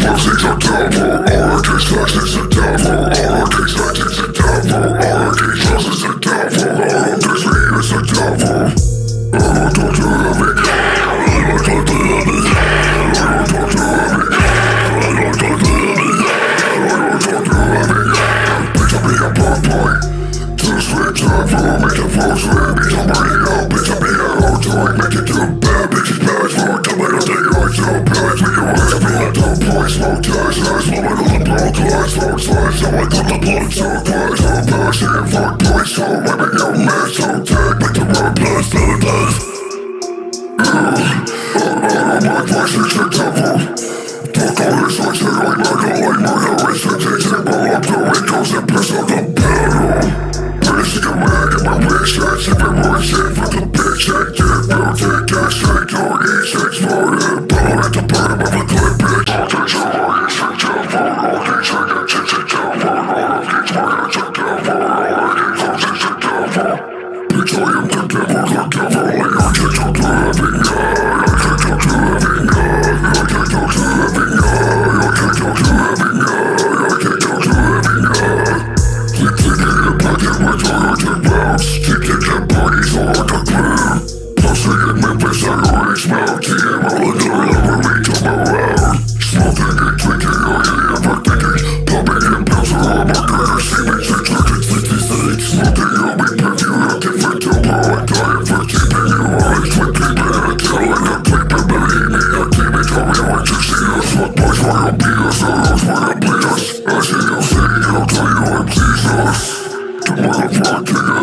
Pussy's a devil, lowercase x is a devil, lowercase x is a devil, lowercase s is a devil, lowercase v is a devil. I don't talk to heavy, I don't talk to heavy, I don't talk to heavy, I don't talk to heavy, I don't talk to heavy. Bitch, I be a bad boy, too sweet to ever make it fall sweet. Bitch, I'm burning out, bitch, I be a hard toy, make it too bad, bitches bad for tomato thing like so bad. We don't have to be a dumb boy, smoke ties, nice woman on the block, lies, smoke slides, so I got the blood so close, so passion and fuck boys, so women, yo, man, so tag, make the road blast, better days. My voice is a devil. Talk all this like say like murder, like murder, it's a teaching, but I'm doing goes and piss on the battle. Pretty a man in my wish, that's everyone shit for the bitch, I get built, take gas, straight, don't eat, sex, murder, bone at the bottom of a clip, bitch. I'll take your body, it's a devil, all these niggas, it's a devil, all of these niggas, it's a devil, all of these niggas, it's a devil. Bitch, I am the devil, I can't talk to living God.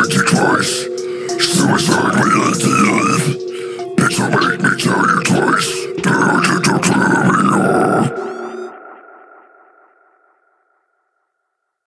Suicide, we like to live. Bitch, don't make me tell you twice.